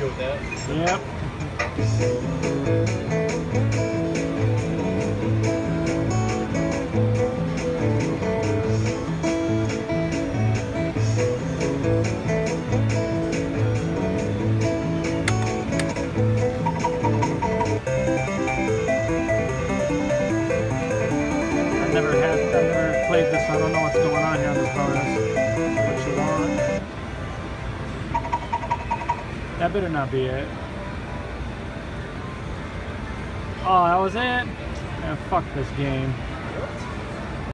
with that. Yep. I've never played this, so I don't know what's going on here on this bonus. What you want? That better not be it. Oh, that was it? Man, fuck this game.